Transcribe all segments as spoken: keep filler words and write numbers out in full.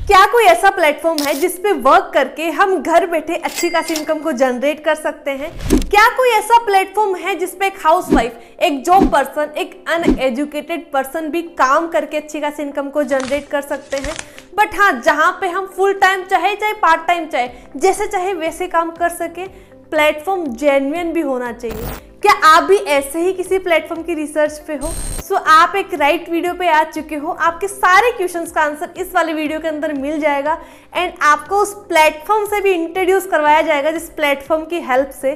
क्या कोई ऐसा प्लेटफॉर्म है जिसपे वर्क करके हम घर बैठे अच्छी खासी इनकम को जनरेट कर सकते हैं? क्या कोई ऐसा प्लेटफॉर्म है जिसपे एक हाउसवाइफ, एक जॉब पर्सन, एक अनएजुकेटेड पर्सन भी काम करके अच्छी खासी इनकम को जनरेट कर सकते हैं? बट हाँ, जहाँ पे हम फुल टाइम चाहे चाहे पार्ट टाइम चाहे जैसे चाहे वैसे काम कर सके, प्लेटफॉर्म जेन्युइन भी होना चाहिए। क्या आप भी ऐसे ही किसी प्लेटफॉर्म की रिसर्च पे हो? सो so, आप एक राइट वीडियो पे आ चुके हो। आपके सारे क्वेश्चंस का आंसर इस वाले वीडियो के अंदर मिल जाएगा एंड आपको उस प्लेटफॉर्म से भी इंट्रोड्यूस करवाया जाएगा जिस प्लेटफॉर्म की हेल्प से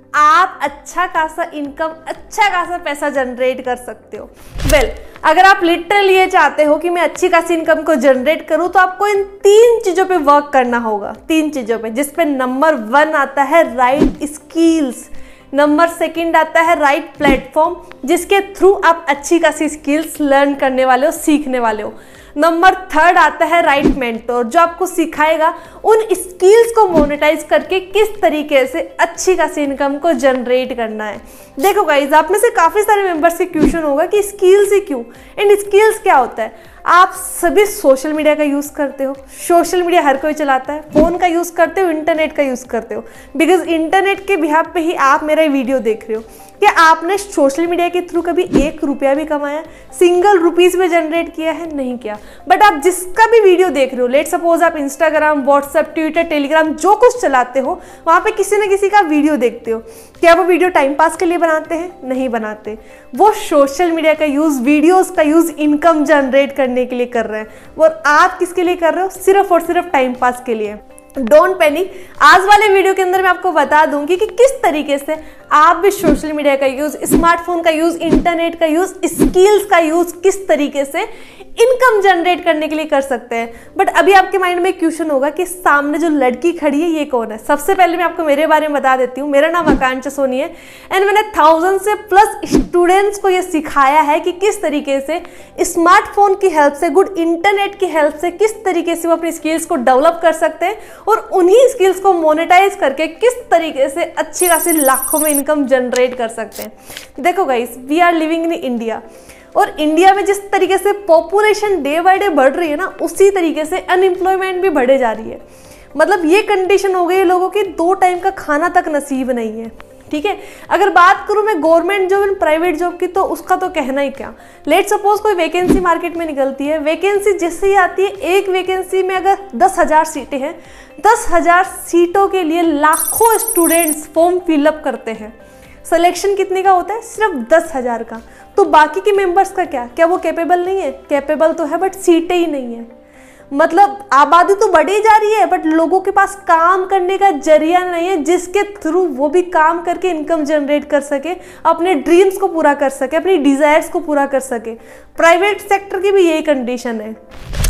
आप अच्छा खासा इनकम, अच्छा खासा पैसा जनरेट कर सकते हो। वेल well, अगर आप लिटरली ये चाहते हो कि मैं अच्छी खासी इनकम को जनरेट करूं तो आपको इन तीन चीज़ों पे वर्क करना होगा। तीन चीज़ों पे, जिसपे नंबर वन आता है राइट स्किल्स, नंबर सेकंड आता है राइट प्लेटफॉर्म जिसके थ्रू आप अच्छी खासी स्किल्स लर्न करने वाले हो, सीखने वाले हो। नंबर थर्ड आता है राइट मेंटोर जो आपको सिखाएगा उन स्किल्स को मोनेटाइज करके किस तरीके से अच्छी खासी इनकम को जनरेट करना है। देखो गाइज, आप में से काफ़ी सारे मेंबर्स के क्वेश्चन होगा कि स्किल्स ही क्यों, एंड स्किल्स क्या होता है। आप सभी सोशल मीडिया का यूज़ करते हो, सोशल मीडिया हर कोई चलाता है, फ़ोन का यूज़ करते हो, इंटरनेट का यूज़ करते हो, बिकॉज इंटरनेट के बिहाफ पे ही आप मेरा वीडियो देख रहे हो। क्या आपने सोशल मीडिया के थ्रू कभी एक रुपया भी कमाया, सिंगल रुपीज़ में जनरेट किया है? नहीं किया। बट आप जिसका भी वीडियो देख रहे हो, लेट सपोज आप इंस्टाग्राम, व्हाट्सएप, ट्विटर, टेलीग्राम जो कुछ चलाते हो, वहाँ पे किसी न किसी का वीडियो देखते हो। क्या वो वीडियो टाइम पास के लिए बनाते हैं? नहीं बनाते। वो सोशल मीडिया का यूज़, वीडियोज़ का यूज़ इनकम जनरेट करने के लिए कर रहे हैं। और आप किसके लिए कर रहे हो? सिर्फ और सिर्फ टाइम पास के लिए। डोंट पैनिक, आज वाले वीडियो के अंदर मैं आपको बता दूंगी कि किस तरीके से आप भी सोशल मीडिया का यूज़, स्मार्टफोन का यूज़, इंटरनेट का यूज़, स्किल्स का यूज़ किस तरीके से इनकम जनरेट करने के लिए कर सकते हैं। बट अभी आपके माइंड में क्वेश्चन होगा कि सामने जो लड़की खड़ी है ये कौन है? सबसे पहले मैं आपको मेरे बारे में बता देती हूँ। मेरा नाम आकांक्षा सोनी है एंड मैंने थाउजेंड से प्लस स्टूडेंट्स को ये सिखाया है कि किस तरीके से स्मार्टफोन की हेल्प से, गुड इंटरनेट की हेल्प से किस तरीके से वो अपनी स्किल्स को डेवलप कर सकते हैं और उन्हीं स्किल्स को मोनेटाइज करके किस तरीके से अच्छी खासी लाखों में इनकम जनरेट कर सकते हैं। देखो guys, we are living in India और इंडिया में जिस तरीके से पॉपुलेशन डे बाय डे बढ़ रही है ना, उसी तरीके से अनएम्प्लॉयमेंट भी बढ़े जा रही है। मतलब ये कंडीशन हो गई है लोगों की, दो टाइम का खाना तक नसीब नहीं है। ठीक है, अगर बात करूं मैं government job and private job की, तो उसका तो कहना ही क्या। लेट सपोज कोई वैकेंसी मार्केट में निकलती है, वैकेंसी जैसे ही आती है, एक वैकेंसी में अगर दस हजार सीटें हैं, दस हजार सीटों के लिए लाखों स्टूडेंट्स फॉर्म फिलअप करते हैं। सिलेक्शन कितने का होता है? सिर्फ दस हजार का। तो बाकी के मेंबर्स का क्या? क्या वो कैपेबल नहीं है? कैपेबल तो है बट सीटें ही नहीं है। मतलब आबादी तो बढ़ी जा रही है बट लोगों के पास काम करने का जरिया नहीं है जिसके थ्रू वो भी काम करके इनकम जनरेट कर सके, अपने ड्रीम्स को पूरा कर सके, अपनी डिजायर्स को पूरा कर सके। प्राइवेट सेक्टर की भी यही कंडीशन है।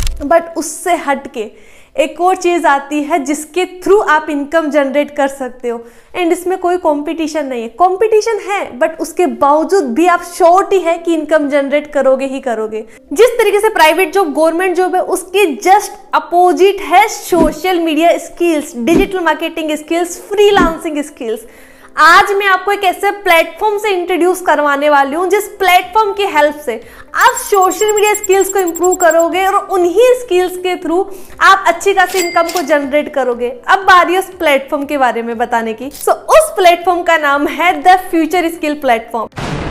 बट उससे हट के एक और चीज़ आती है जिसके थ्रू आप इनकम जनरेट कर सकते हो एंड इसमें कोई कंपटीशन नहीं है। कंपटीशन है बट उसके बावजूद भी आप श्योर ही है कि इनकम जनरेट करोगे ही करोगे। जिस तरीके से प्राइवेट जॉब, गवर्नमेंट जॉब है, उसके जस्ट अपोजिट है social media skills, digital marketing skills, freelancing skills. आज मैं आपको एक ऐसे प्लेटफॉर्म से इंट्रोड्यूस करवाने वाली हूँ जिस प्लेटफॉर्म की हेल्प से आप सोशल मीडिया स्किल्स को इंप्रूव करोगे और उन्हीं स्किल्स के थ्रू आप अच्छी खासी इनकम को जनरेट करोगे। अब बारी उस प्लेटफॉर्म के बारे में बताने की। सो so, उस प्लेटफॉर्म का नाम है द फ्यूचर स्किल प्लेटफॉर्म।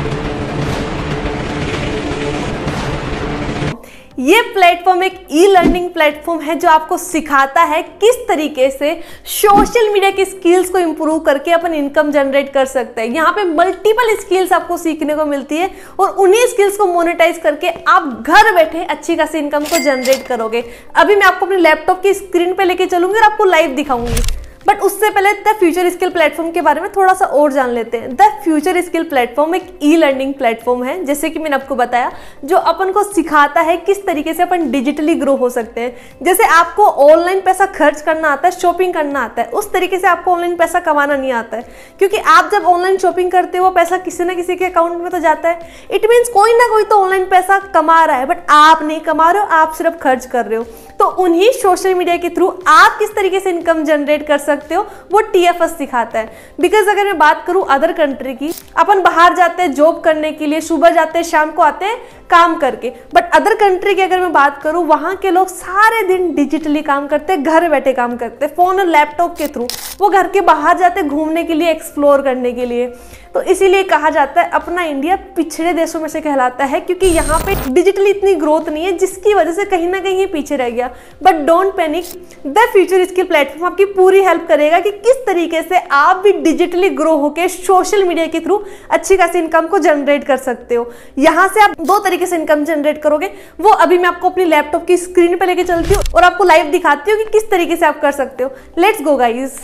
ये प्लेटफॉर्म एक ई लर्निंग प्लेटफॉर्म है जो आपको सिखाता है किस तरीके से सोशल मीडिया की स्किल्स को इंप्रूव करके अपन इनकम जनरेट कर सकते हैं। यहाँ पे मल्टीपल स्किल्स आपको सीखने को मिलती है और उन्हीं स्किल्स को मोनेटाइज करके आप घर बैठे अच्छी खासी इनकम को जनरेट करोगे। अभी मैं आपको अपने लैपटॉप की स्क्रीन पे लेके चलूंगी और आपको लाइव दिखाऊंगी। बट उससे पहले द फ्यूचर स्किल प्लेटफॉर्म के बारे में थोड़ा सा और जान लेते हैं। द फ्यूचर स्किल प्लेटफॉर्म एक ई लर्निंग प्लेटफॉर्म है, जैसे कि मैंने आपको बताया, जो अपन को सिखाता है किस तरीके से अपन डिजिटली ग्रो हो सकते हैं। जैसे आपको ऑनलाइन पैसा खर्च करना आता है, शॉपिंग करना आता है, उस तरीके से आपको ऑनलाइन पैसा कमाना नहीं आता है, क्योंकि आप जब ऑनलाइन शॉपिंग करते हो पैसा किसी ना किसी के अकाउंट में तो जाता है। इट मीन्स कोई ना कोई तो ऑनलाइन पैसा कमा रहा है बट आप नहीं कमा रहे हो, आप सिर्फ खर्च कर रहे हो। तो उन्हीं सोशल मीडिया के थ्रू आप किस तरीके से इनकम जनरेट कर सकते हो वो टीएफएस सिखाता है। बिकॉज अगर मैं बात करूं अदर कंट्री की, अपन बाहर जाते हैं जॉब करने के लिए, सुबह जाते हैं शाम को आते हैं काम करके, बट अदर कंट्री की अगर मैं बात करूं वहां के लोग सारे दिन डिजिटली काम करते हैं, घर बैठे काम करते हैं, फोन और लैपटॉप के थ्रू। वो घर के बाहर जाते हैं घूमने के लिए, एक्सप्लोर करने के लिए। तो इसीलिए कहा जाता है अपना इंडिया पिछड़े देशों में से कहलाता है, क्योंकि यहाँ पे डिजिटली इतनी ग्रोथ नहीं है, जिसकी वजह से कहीं ना कहीं पीछे रह गया। But don't panic, the future skill platform आपकी पूरी हेल्प करेगा कि किस तरीके से आप भी डिजिटली ग्रो होकर सोशल मीडिया के थ्रू अच्छी खासी इनकम को जनरेट कर सकते हो। यहाँ से आप दो तरीके से इनकम जनरेट करोगे, वो अभी मैं आपको अपनी लैपटॉप की स्क्रीन पे लेके चलती हूँ और आपको लाइव दिखाती हूँ कि किस तरीके से आप कर सकते हो। Let's go guys.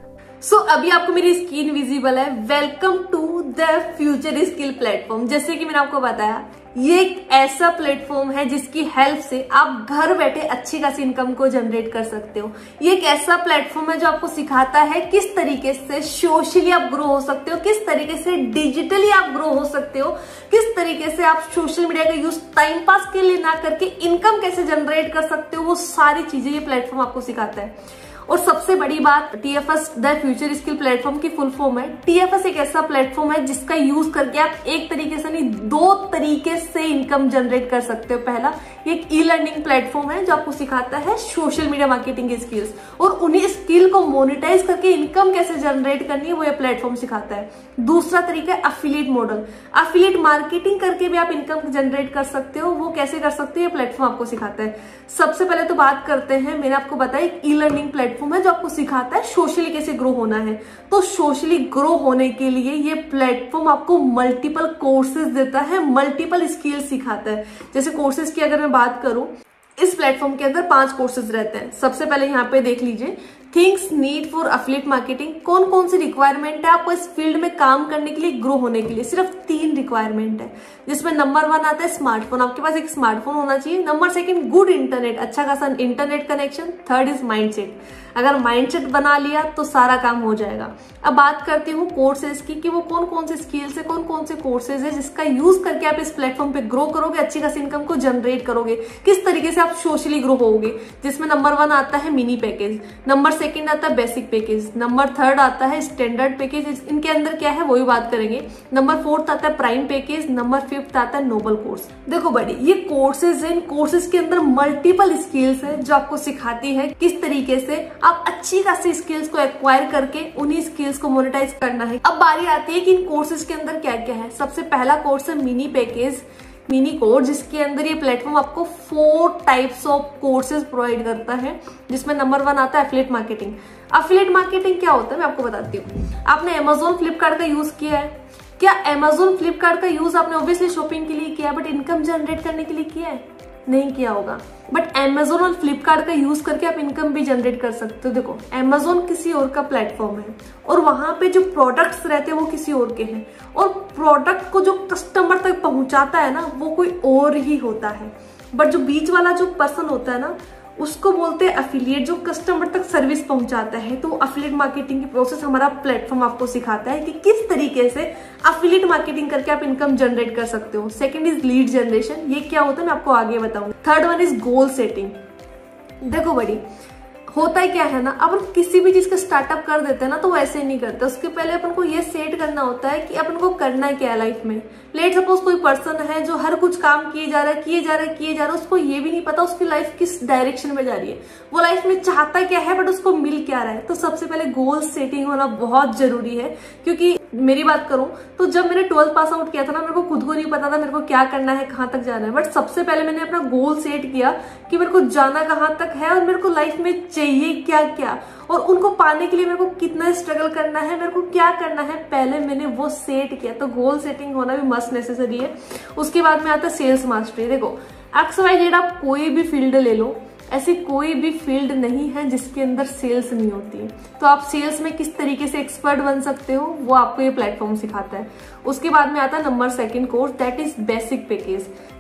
So so, अभी आपको मेरी स्क्रीन विजिबल है। Welcome to the future skill platform. जैसे कि मैंने आपको बताया, ये एक ऐसा प्लेटफॉर्म है जिसकी हेल्प से आप घर बैठे अच्छी खासी इनकम को जनरेट कर सकते हो। ये एक ऐसा प्लेटफॉर्म है जो आपको सिखाता है किस तरीके से सोशली आप ग्रो हो सकते हो, किस तरीके से डिजिटली आप ग्रो हो सकते हो, किस तरीके से आप सोशल मीडिया का यूज टाइम पास के लिए ना करके इनकम कैसे जनरेट कर सकते हो। वो सारी चीजें ये प्लेटफॉर्म आपको सिखाता है। और सबसे बड़ी बात, TFS the future skill platform की फुल फॉर्म है। टीएफएस एक ऐसा प्लेटफॉर्म है जिसका यूज करके आप एक तरीके से नहीं, दो तरीके से इनकम जनरेट कर सकते हो। पहला, ये एक ई लर्निंग प्लेटफॉर्म है जो आपको सिखाता है सोशल मीडिया मार्केटिंग की स्किल्स, और उन्हीं स्किल को मोनेटाइज करके इनकम कैसे जनरेट करनी है वो ये प्लेटफॉर्म सिखाता है। दूसरा तरीका है अफिलिएट मॉडल। अफिलिएट मार्केटिंग करके भी आप इनकम जनरेट कर सकते हो। वो कैसे कर सकते हो ये प्लेटफॉर्म आपको सिखाता है। सबसे पहले तो बात करते हैं, मैंने आपको बताया एक ई लर्निंग प्लेटफॉर्म है जो आपको सिखाता है सोशली कैसे ग्रो होना है। तो सोशली ग्रो होने के लिए ये प्लेटफॉर्म आपको मल्टीपल कोर्सेज देता है, मल्टीपल स्किल्स सिखाता है। जैसे कोर्सेज की अगर मैं बात करूं, इस प्लेटफॉर्म के अंदर पांच कोर्सेज रहते हैं। सबसे पहले यहाँ पे देख लीजिए, things need for affiliate marketing. कौन कौन सी रिक्वायरमेंट है आपको इस फील्ड में काम करने के लिए, ग्रो होने के लिए? सिर्फ तीन रिक्वायरमेंट है, जिसमें नंबर वन आता है स्मार्टफोन। आपके पास एक स्मार्टफोन होना चाहिए। नंबर सेकंड, गुड इंटरनेट, अच्छा खासा internet connection. Third is mindset. अगर माइंडसेट बना लिया तो सारा काम हो जाएगा। अब बात करती हूँ कोर्सेज की कि वो कौन कौन से स्किल्स है, कौन कौन से कोर्सेज है जिसका यूज करके आप इस प्लेटफॉर्म पे ग्रो करोगे, अच्छी खासी इनकम को जनरेट करोगे, किस तरीके से आप सोशली ग्रो होगे। जिसमें नंबर वन आता है मिनी पैकेज, नंबर सेकंड आता है बेसिक पैकेज, नंबर थर्ड आता है स्टैंडर्ड पैकेज। इनके अंदर क्या है वो भी बात करेंगे। नंबर फोर्थ आता है प्राइम पैकेज, नंबर फिफ्थ आता है नोबल कोर्स। देखो बड़ी, ये कोर्सेज है, इन कोर्सेज के अंदर मल्टीपल स्किल्स है जो आपको सिखाती है किस तरीके से आप अच्छी खासी स्किल्स को एक्वायर करके उन्हीं स्किल्स को मोनेटाइज करना है। अब बारी आती है कि इन कोर्सेज के अंदर क्या क्या है। सबसे पहला कोर्स है मिनी पैकेज, मिनी कोर्स, जिसके अंदर ये प्लेटफॉर्म आपको four types of courses provide करता है। जिसमें नंबर वन आता है एफिलिएट मार्केटिंग। एफिलिएट मार्केटिंग क्या होता है मैं आपको बताती हूँ। आपने अमेजोन फ्लिपकार्ट का यूज किया है क्या? अमेजोन फ्लिपकार्ट का यूज आपने ऑब्वियसली शॉपिंग के लिए किया है, बट इनकम जनरेट करने के लिए किया है? नहीं किया होगा। बट अमेजोन और फ्लिपकार्ट का यूज करके आप इनकम भी जनरेट कर सकते हो। देखो, अमेजोन किसी और का प्लेटफॉर्म है और वहां पे जो प्रोडक्ट्स रहते हैं वो किसी और के हैं, और प्रोडक्ट को जो कस्टमर तक पहुंचाता है ना वो कोई और ही होता है। बट जो बीच वाला जो पर्सन होता है ना उसको बोलते हैं एफिलिएट, जो कस्टमर तक सर्विस पहुंचाता है। तो एफिलिएट मार्केटिंग की प्रोसेस हमारा प्लेटफॉर्म आपको सिखाता है कि किस तरीके से एफिलिएट मार्केटिंग करके आप इनकम जनरेट कर सकते हो। सेकंड इज लीड जनरेशन, ये क्या होता है मैं आपको आगे बताऊंगी। Third one is goal setting. देखो बड़ी, होता है क्या है ना, अपन किसी भी चीज का स्टार्टअप कर देते हैं ना तो वो ऐसे नहीं करते। उसके पहले अपन को ये सेट करना होता है कि अपन को करना क्या है लाइफ में। लेट सपोज कोई पर्सन है जो हर कुछ काम किए जा रहा है किए जा रहा है किए जा रहा है, उसको ये भी नहीं पता उसकी लाइफ किस डायरेक्शन में जा रही है, वो लाइफ में चाहता क्या है बट उसको मिल क्या रहा है। तो सबसे पहले गोल सेटिंग होना बहुत जरूरी है। क्योंकि मेरी बात करूं तो जब मैंने ट्वेल्थ पास आउट किया था ना, मेरे को खुद को नहीं पता था मेरे को क्या करना है, कहाँ तक जाना है। बट सबसे पहले मैंने अपना गोल सेट किया कि मेरे को जाना कहाँ तक है और मेरे को लाइफ में चाहिए क्या क्या, और उनको पाने के लिए मेरे को कितना स्ट्रगल करना है, मेरे को क्या करना है, पहले मैंने वो सेट किया। तो गोल सेटिंग होना भी मस्ट नेसेसरी है। उसके बाद में आता है सेल्स मास्टरी। देखो, एक्स वाई जेड आप कोई भी फील्ड ले लो, ऐसी कोई भी फील्ड नहीं है जिसके अंदर सेल्स नहीं होती है। तो आप सेल्स में किस तरीके से एक्सपर्ट बन सकते हो वो आपको ये प्लेटफॉर्म सिखाता है। उसके बाद में आता है number second course, that is basic package.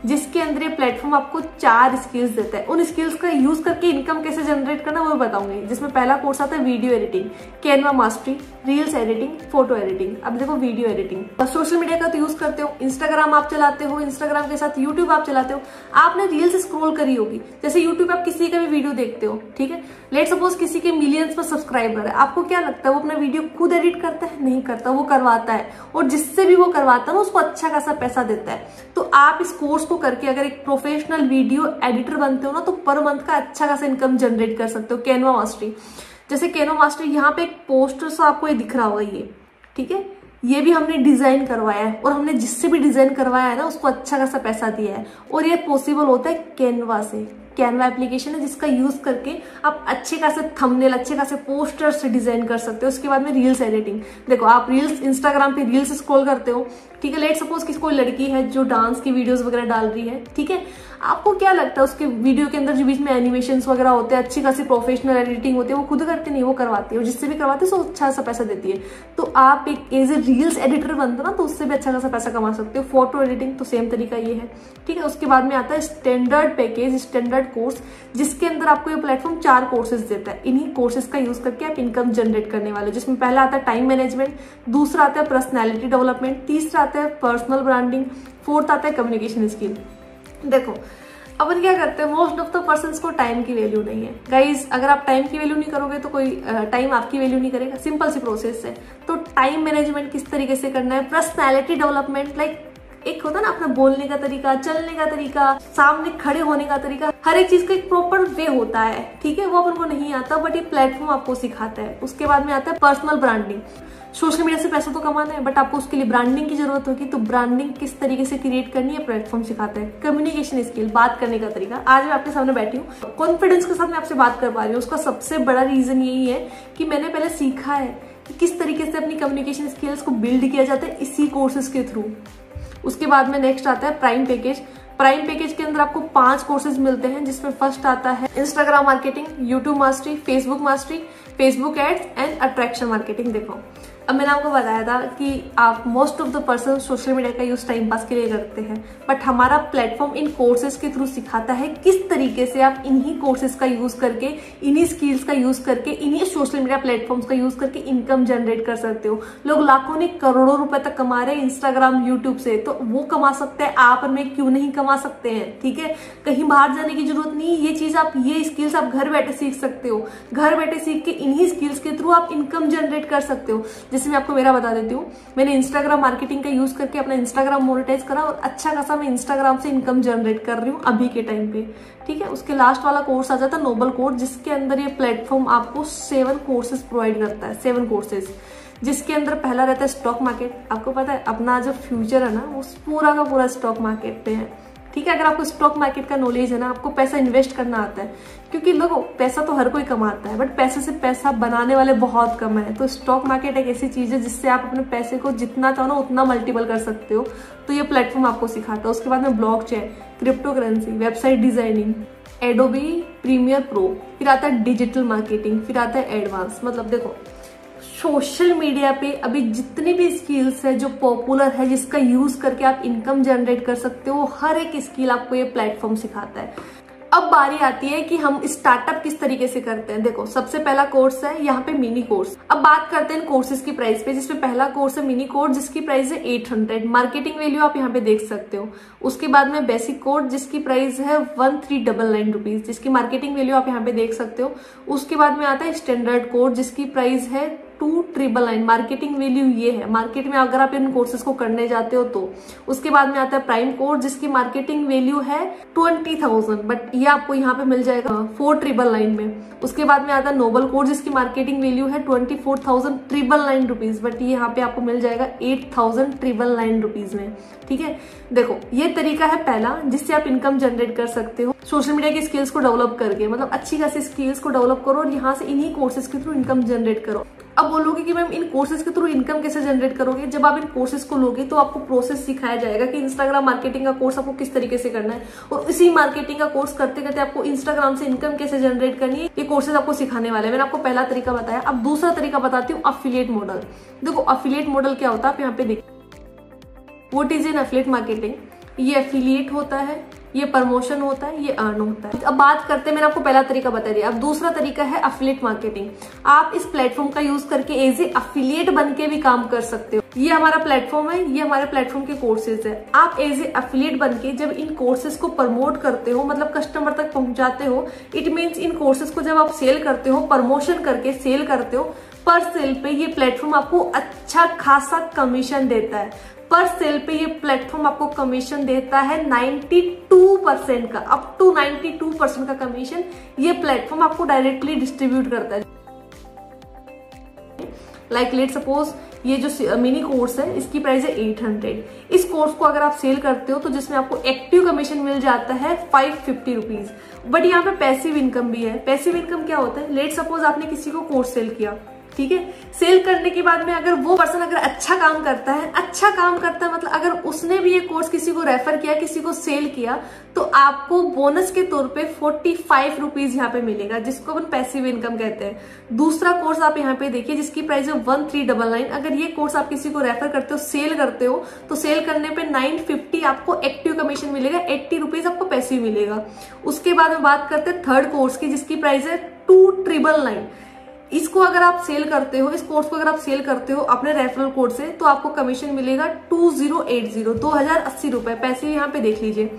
जिसके अंदर ये प्लेटफॉर्म आपको चार स्किल्स देता है। उन स्किल्स का यूज करके इनकम कैसे जनरेट करना वो बताऊंगी, जिसमें पहला कोर्स आता है video editing, Canva mastery, reels editing, photo editing. अब देखो वीडियो एडिटिंग, और सोशल मीडिया का तो यूज करते हो, इंस्टाग्राम आप चलाते हो, इंस्टाग्राम के साथ यूट्यूब आप चलाते हो, आपने रील्स स्क्रॉल करी होगी। जैसे यूट्यूब आप किसी का भी वीडियो देखते हो, ठीक है, लेट सपोज किसी के मिलियंस पर सब्सक्राइबर है, आपको क्या लगता है वो अपना वीडियो खुद एडिट करता है? नहीं करता, वो करवाता है, और जिससे भी वो करवाता है ना उसको अच्छा खासा पैसा देता है। तो आप इस कोर्स को करके अगर एक प्रोफेशनल वीडियो एडिटर बनते हो ना, तो पर मंथ का अच्छा खासा इनकम जनरेट कर सकते हो। कैनवा मास्टरी, जैसे कैनवा मास्टरी, यहाँ पे एक पोस्टर सा आपको ये दिख रहा होगा, ये ठीक है, ये भी हमने डिजाइन करवाया है, और हमने जिससे भी डिजाइन करवाया है ना उसको अच्छा खासा पैसा दिया है, और ये पॉसिबल होता है कैनवा से। कैनवा एप्लीकेशन है जिसका यूज करके आप अच्छे खासे थंबनेल, अच्छे खासे पोस्टर्स डिजाइन कर सकते हो। उसके बाद में रील्स एडिटिंग, देखो आप रील्स इंस्टाग्राम पे रील्स स्क्रॉल करते हो, ठीक है, लेट सपोज किसी कोई लड़की है जो डांस की वीडियोस वगैरह डाल रही है, ठीक है, आपको क्या लगता है उसके वीडियो के अंदर जो बीच में एनिमेशंस वगैरह होते हैं, अच्छी खासी प्रोफेशनल एडिटिंग होती है, वो खुद करती नहीं, वो करवाती है, और जिससे भी करवाती है उसको अच्छा सा पैसा देती है। तो आप एक एज ए रील्स एडिटर बनते हो ना, तो उससे भी अच्छा खासा पैसा कमा सकते हो। फोटो एडिटिंग तो सेम तरीका ये है, ठीक है। उसके बाद में आता है स्टैंडर्ड पैकेज, स्टैंडर्ड कोर्स, जिसके अंदर आपको ये प्लेटफॉर्म चार कोर्सेज देता है। इन्हीं कोर्सेज का यूज करके आप इनकम जनरेट करने वाले, जिसमें पहला आता है टाइम मैनेजमेंट, दूसरा आता है पर्सनैलिटी डेवलपमेंट, तीसरा आता है पर्सनल ब्रांडिंग, फोर्थ आता है कम्युनिकेशन स्किल। देखो अपन क्या करते हैं, मोस्ट ऑफ द पर्सन्स को टाइम की वैल्यू नहीं है। गाइज अगर आप टाइम की वैल्यू नहीं करोगे तो कोई टाइम आपकी वैल्यू नहीं करेगा, सिंपल सी प्रोसेस है। तो टाइम मैनेजमेंट किस तरीके से करना है, पर्सनैलिटी डेवलपमेंट, लाइक एक होता है ना अपना बोलने का तरीका, चलने का तरीका, सामने खड़े होने का तरीका, हर एक चीज का एक प्रॉपर वे होता है, ठीक है, वो अपन को नहीं आता, बट ये प्लेटफॉर्म आपको सिखाता है। उसके बाद में आता है पर्सनल ब्रांडिंग। सोशल मीडिया से पैसा तो कमाना है, बट आपको उसके लिए ब्रांडिंग की जरूरत होगी, तो ब्रांडिंग किस तरीके से क्रिएट करनी है प्लेटफॉर्म सिखाता है। कम्युनिकेशन स्किल, बात करने का तरीका, आज मैं आपके सामने बैठी हूँ, कॉन्फिडेंस के साथ मैं आपसे बात कर पा रही हूँ, उसका सबसे बड़ा रीजन यही है कि मैंने पहले सीखा है कि किस तरीके से अपनी कम्युनिकेशन स्किल्स को बिल्ड किया जाता है इसी कोर्सेज के थ्रू। उसके बाद में नेक्स्ट आता है प्राइम पैकेज। प्राइम पैकेज के अंदर आपको पांच कोर्सेज मिलते हैं, जिसमें फर्स्ट आता है Instagram marketing, YouTube mastery, Facebook mastery, Facebook ads and attraction marketing. देखो अब मैंने आपको बताया था कि आप most of the person social media का यूज टाइम पास के लिए करते हैं, बट हमारा प्लेटफॉर्म इन कोर्सेज के थ्रू सिखाता है किस तरीके से आप इन्हीं कोर्सेज का यूज करके, इन्हीं स्किल्स का यूज करके, इन्हीं सोशल मीडिया प्लेटफॉर्म्स का यूज करके इनकम जनरेट कर सकते हो। लोग लाखों ने करोड़ों रुपए तक कमा रहे हैं इंस्टाग्राम यूट्यूब से, तो वो कमा सकते हैं, आप और मैं क्यों नहीं कमा सकते हैं, ठीक है। कहीं बाहर जाने की जरूरत नहीं, ये चीज आप, ये स्किल्स आप घर बैठे सीख सकते हो। घर बैठे सीख के इन्हीं स्किल्स के थ्रू आप इनकम जनरेट कर सकते हो। जैसे मैं आपको मेरा बता देती हूँ, मैंने इंस्टाग्राम मार्केटिंग का यूज करके अपना इंस्टाग्राम मोनेटाइज करा, और अच्छा खासा मैं इंस्टाग्राम से इनकम जनरेट कर रही हूँ अभी के टाइम पे, ठीक है। उसके लास्ट वाला कोर्स आ जाता है नोबल कोर्स, जिसके अंदर ये प्लेटफॉर्म आपको सेवन कोर्सेज प्रोवाइड करता है, सेवन कोर्सेज, जिसके अंदर पहला रहता है स्टॉक मार्केट। आपको पता है अपना जो फ्यूचर है ना वो पूरा का पूरा स्टॉक मार्केट पे है, ठीक है। अगर आपको स्टॉक मार्केट का नॉलेज है ना, आपको पैसा इन्वेस्ट करना आता है, क्योंकि लोगों पैसा तो हर कोई कमाता है, बट पैसे से पैसा बनाने वाले बहुत कम है। तो स्टॉक मार्केट एक ऐसी चीज है जिससे आप अपने पैसे को जितना चाहो ना उतना मल्टीपल कर सकते हो, तो ये प्लेटफॉर्म आपको सिखाता है। उसके बाद में blockchain, crypto currency, website designing, Adobe Premiere Pro, फिर आता है डिजिटल मार्केटिंग, फिर आता है एडवांस। मतलब देखो सोशल मीडिया पे अभी जितनी भी स्किल्स है जो पॉपुलर है, जिसका यूज करके आप इनकम जनरेट कर सकते हो, हर एक स्किल आपको ये प्लेटफॉर्म सिखाता है। अब बारी आती है कि हम स्टार्टअप किस तरीके से करते हैं। देखो सबसे पहला कोर्स है यहाँ पे मिनी कोर्स। अब बात करते हैं कोर्सेज की प्राइस पे, जिसमें पहला कोर्स है मिनी कोर्स, जिसकी प्राइस है एट हंड्रेड। मार्केटिंग वैल्यू आप यहाँ पे देख सकते हो। उसके बाद में बेसिक कोर्स, जिसकी प्राइस है one three double nine rupees, जिसकी मार्केटिंग वैल्यू आप यहाँ पे देख सकते हो। उसके बाद में आता है स्टैंडर्ड कोर्स, जिसकी प्राइस है two triple nine, marketing value ये है मार्केट में अगर आप इन कोर्सेज को करने जाते हो तो। उसके बाद में आता है प्राइम कोर्स, जिसकी मार्केटिंग वैल्यू है ट्वेंटी थाउजेंड, बट ये आपको यहाँ पे मिल जाएगा फोर ट्रिपल नाइन में। उसके बाद में आता है नोबल कोर्स, जिसकी मार्केटिंग वैल्यू है twenty four thousand triple nine rupees, but ये यहाँ पे आपको मिल जाएगा eight thousand triple nine rupees में, ठीक है। देखो ये तरीका है पहला, जिससे आप इनकम जनरेट कर सकते हो सोशल मीडिया की स्किल्स को डेवलप करके। मतलब अच्छी खासी स्किल्स को डेवलप करो और यहाँ से इन्हीं कोर्सेज के थ्रू इनकम जनरेट करो। अब बोलोगे कि मैम इन कोर्सेज के थ्रू इनकम कैसे जनरेट करोगे? जब आप इन कोर्सेज को लोगे तो आपको प्रोसेस सिखाया जाएगा कि इंस्टाग्राम मार्केटिंग का कोर्स आपको किस तरीके से करना है, और इसी मार्केटिंग का कोर्स करते करते आपको इंस्टाग्राम से इनकम कैसे जनरेट करनी है, ये कोर्सेज आपको सिखाने वाले हैं। मैंने आपको पहला तरीका बताया। अब दूसरा तरीका बताती हूँ, अफिलिएट मॉडल। देखो अफिलिएट मॉडल क्या होता है, आप यहाँ पे देखिए, what is an affiliate marketing. ये एफिलिएट होता है, ये प्रमोशन होता है, ये अर्न होता है। अब बात करते हैं, मैंने आपको पहला तरीका बता दिया। अब दूसरा तरीका है अफिलिएट मार्केटिंग। आप इस प्लेटफॉर्म का यूज करके एज ए अफिलिएट बन के भी काम कर सकते हो। ये हमारा प्लेटफॉर्म है, ये हमारे प्लेटफॉर्म के कोर्सेज है। आप एज ए अफिलिएट बन के जब इन कोर्सेज को प्रमोट करते हो, मतलब कस्टमर तक पहुंचाते हो, इट मीन्स इन कोर्सेज को जब आप सेल करते हो, प्रमोशन करके सेल करते हो, पर सेल पे ये प्लेटफॉर्म आपको अच्छा खासा कमीशन देता है। पर सेल पे ये प्लेटफॉर्म आपको कमीशन देता है बानवे परसेंट का, अप टू बानवे परसेंट का कमीशन ये प्लेटफॉर्म आपको डायरेक्टली डिस्ट्रीब्यूट करता है। लाइक लेट सपोज ये जो मिनी कोर्स है इसकी प्राइस है आठ सौ। इस कोर्स को अगर आप सेल करते हो तो जिसमें आपको एक्टिव कमीशन मिल जाता है फाइव फिफ्टी रुपीज। बट यहाँ पे पैसिव इनकम भी है। पैसिव इनकम क्या होता है, लेट सपोज आपने किसी को कोर्स सेल किया, ठीक है, सेल करने के बाद में अगर वो पर्सन अगर अच्छा काम करता है, अच्छा काम करता है मतलब अगर उसने भी ये कोर्स किसी को रेफर किया, किसी को सेल किया, तो आपको बोनस के तौर पे फोर्टी फाइव रुपीज यहाँ पे मिलेगा, जिसको अपन पैसिव इनकम कहते हैं। दूसरा कोर्स आप यहाँ पे देखिए जिसकी प्राइस है वन थ्री डबल नाइन। अगर ये कोर्स आप किसी को रेफर करते हो, सेल करते हो, तो सेल करने पे नाइन फिफ्टी आपको एक्टिव कमीशन मिलेगा, एट्टी रुपीज आपको पैसिव मिलेगा। उसके बाद में बात करते हैं थर्ड कोर्स की जिसकी प्राइस है टू ट्रिपल नाइन। इसको अगर आप सेल करते हो, इस कोर्स को अगर आप सेल करते हो अपने रेफरल कोड से, तो आपको कमीशन मिलेगा टू जीरो एट जीरो, दो हजार अस्सी रुपए। पैसे यहाँ पे देख लीजिए।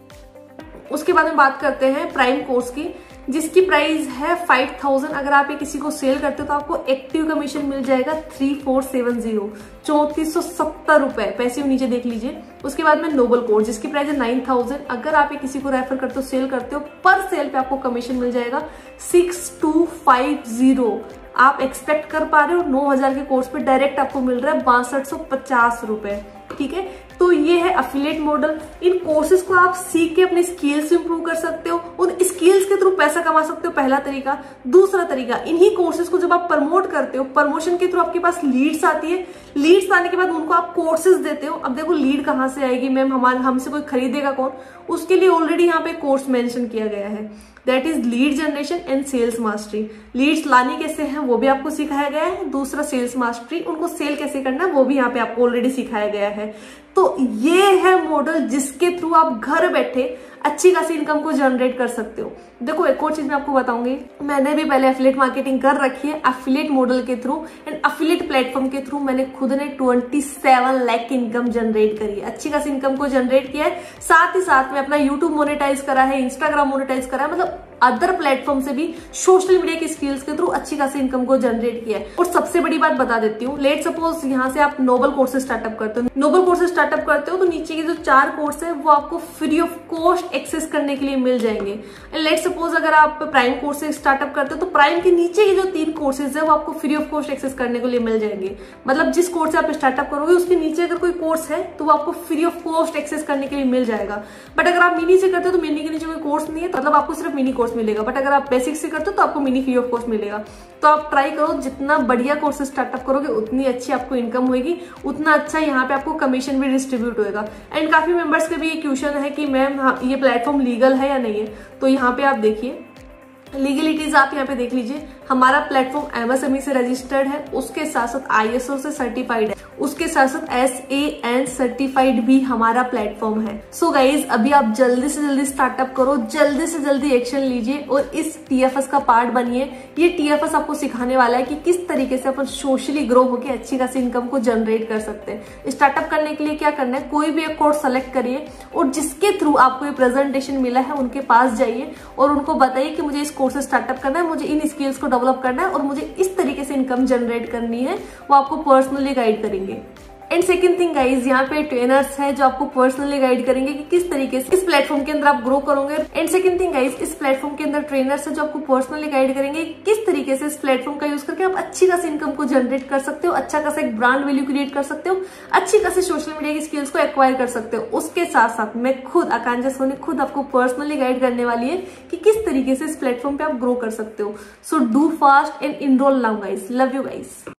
उसके बाद में बात करते हैं प्राइम कोर्स की जिसकी प्राइस है फाइव थाउजेंड। अगर आप ये किसी को सेल करते हो तो आपको एक्टिव कमीशन मिल जाएगा थ्री फोर सेवन जीरो, चौतीस सौ सत्तर रुपए। पैसे नीचे देख लीजिए। उसके बाद में नोबल कोर्स जिसकी प्राइस है नाइन थाउजेंड। अगर आप ये किसी को रेफर करते हो, सेल करते हो, पर सेल पे आपको कमीशन मिल जाएगा सिक्स टू फाइव जीरो। आप एक्सपेक्ट कर पा रहे हो नौ हजार के कोर्स पे डायरेक्ट आपको मिल रहा है बासठ सौ पचास रुपए, ठीक है। तो ये है अफिलिएट मॉडल। इन कोर्सेज को आप सीख के अपने स्किल्स इंप्रूव कर सकते हो, उन स्किल्स के थ्रू पैसा कमा सकते हो, पहला तरीका। दूसरा तरीका, इन्हीं कोर्सेज को जब आप प्रमोट करते हो, प्रमोशन के थ्रू आपके पास लीड्स आती है, लीड्स आने के बाद उनको आप कोर्सेज देते हो। अब देखो लीड कहाँ से आएगी मैम, हमारे हमसे कोई खरीदेगा कौन, उसके लिए ऑलरेडी यहाँ पे कोर्स मेंशन किया गया है, that is lead generation and sales mastery. Leads लानी कैसे है वो भी आपको सिखाया गया है। दूसरा सेल्स मास्टरी, उनको सेल कैसे करना है वो भी यहाँ पे आपको ऑलरेडी सिखाया गया है। तो ये है मॉडल जिसके थ्रू आप घर बैठे अच्छी खासी इनकम को जनरेट कर सकते हो। देखो एक और चीज मैं आपको बताऊंगी, मैंने भी पहले एफिलिएट मार्केटिंग कर रखी है एफिलिएट मॉडल के थ्रू एंड एफिलिएट प्लेटफॉर्म के थ्रू मैंने खुद ने सत्ताईस लाख इनकम जनरेट करी है, अच्छी खासी इनकम को जनरेट किया है। साथ ही साथ में अपना यूट्यूब मोनेटाइज करा है, इंस्टाग्राम मोनेटाइज करा है, मतलब अदर प्लेटफॉर्म से भी सोशल मीडिया की स्किल्स के थ्रू अच्छी खासी इनकम को जनरेट किया है। और सबसे बड़ी बात बता देती हूँ, लेट सपोज यहाँ से आप नोबल कोर्सेज स्टार्टअप करते हो, नोबल कोर्सेज स्टार्टअप करते हो तो नीचे के जो चार कोर्स है वो आपको फ्री ऑफ कॉस्ट एक्सेस करने के लिए मिल जाएंगे। एंड लेट सपोज अगर आप प्राइम कोर्स से स्टार्टअप करते हो तो प्राइम के नीचे के जो तीन कोर्सेज है वो आपको फ्री ऑफ कॉस्ट एक्सेस करने के लिए मिल जाएंगे। मतलब जिस कोर्स से आप स्टार्टअप करोगे उसके नीचे अगर कोई कोर्स है तो वो आपको फ्री ऑफ कॉस्ट एक्सेस करने के लिए मिल जाएगा। बट अगर आप मिनी से करते हो तो मिनी के नीचे कोई कोर्स नहीं है, मतलब आपको सिर्फ मिनी कोर्स मिलेगा। बट अगर आप बेसिक से करते हो तो आपको मिनी फ्री ऑफ कॉस्ट मिलेगा। तो आप ट्राई करो, जितना बढ़िया कोर्स स्टार्टअप करोगे उतनी अच्छी आपको इनकम होगी, उतना अच्छा यहाँ पे आपको कमीशन भी डिस्ट्रीब्यूट होगा। एंड काफी मेंबर्स के भी ये क्वेश्चन है कि मैम ये प्लेटफॉर्म लीगल है या नहीं है, तो यहाँ पे आप देखिए लीगलिटीज आप यहाँ पे देख लीजिए। हमारा प्लेटफॉर्म एमएसएमई से रजिस्टर्ड है, उसके साथ साथ आईएसओ से सर्टिफाइड है, उसके साथ साथ एसएएन सर्टिफाइड भी हमारा प्लेटफॉर्म है। सो गाइज अभी आप जल्दी से जल्दी स्टार्टअप करो, जल्दी से जल्दी एक्शन लीजिए और इस टीएफएस का पार्ट बनिए। ये टीएफएस आपको सिखाने वाला है कि किस तरीके से अपन सोशली ग्रो होकर अच्छी खासी इनकम को जनरेट कर सकते हैं। स्टार्टअप करने के लिए क्या करना है, कोई भी एक कोर्स सेलेक्ट करिए और जिसके थ्रू आपको ये प्रेजेंटेशन मिला है उनके पास जाइए और उनको बताइए कि मुझे इस कोर्स से स्टार्टअप करना है, मुझे इन स्किल्स को डेवलप करना है और मुझे इस तरीके से इनकम जनरेट करनी है। वो आपको पर्सनली गाइड करेंगे। एंड सेकंड थिंग गाइज, यहाँ पे ट्रेनर्स हैं जो आपको पर्सनली गाइड करेंगे कि किस तरीके से इस प्लेटफॉर्म के अंदर आप ग्रो करोगे। एंड सेकंड थिंग गाइज, इस प्लेटफॉर्म के अंदर ट्रेनर्स हैं जो आपको पर्सनली गाइड करेंगे किस तरीके से इस प्लेटफॉर्म का यूज करके आप अच्छी खासी इनकम को जनरेट कर सकते हो, अच्छा खासा एक ब्रांड वैल्यू क्रिएट कर सकते हो, अच्छी खासी सोशल मीडिया की स्किल्स को एक्वायर कर सकते हो। उसके साथ साथ मैं खुद आकांक्षा सोनी खुद आपको पर्सनली गाइड करने वाली है कि किस तरीके से इस प्लेटफॉर्म पे आप ग्रो कर सकते हो। So do fast and enrol now guys. Love you guys.